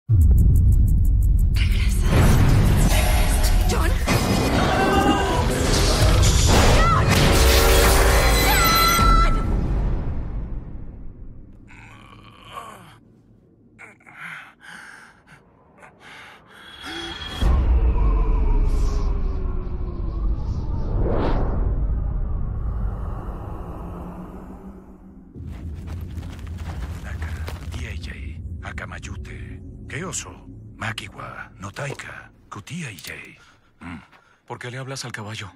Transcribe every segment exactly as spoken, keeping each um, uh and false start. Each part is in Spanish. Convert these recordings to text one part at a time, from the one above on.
Regresa. John. Akamayute, Keoso, Makiwa, Notaika, Kutia y Jay. Mm. ¿Por qué le hablas al caballo?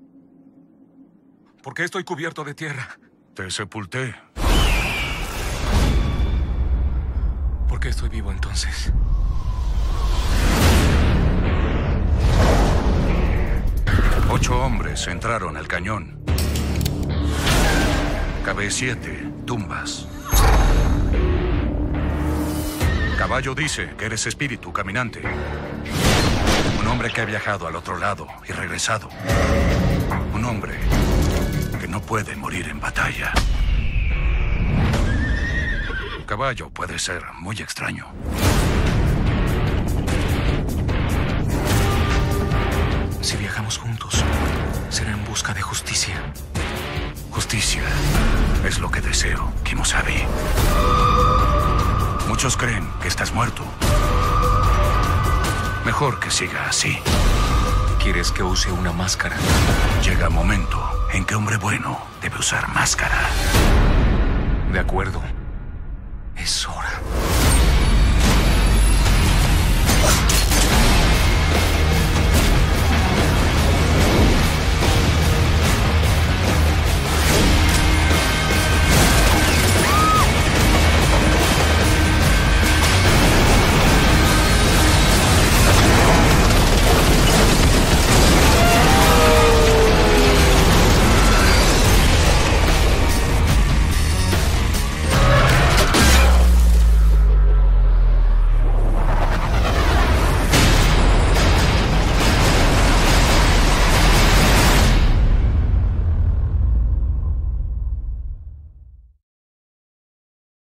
¿Por qué estoy cubierto de tierra? Te sepulté. ¿Por qué estoy vivo entonces? Ocho hombres entraron al cañón. Cabe siete tumbas. Caballo dice que eres espíritu caminante. Un hombre que ha viajado al otro lado y regresado. Un hombre que no puede morir en batalla. Caballo puede ser muy extraño. Si viajamos juntos, será en busca de justicia. Justicia es lo que deseo, Kimosabi. Muchos creen que estás muerto. Mejor que siga así. ¿Quieres que use una máscara? Llega un momento en que hombre bueno debe usar máscara. De acuerdo. Es hora.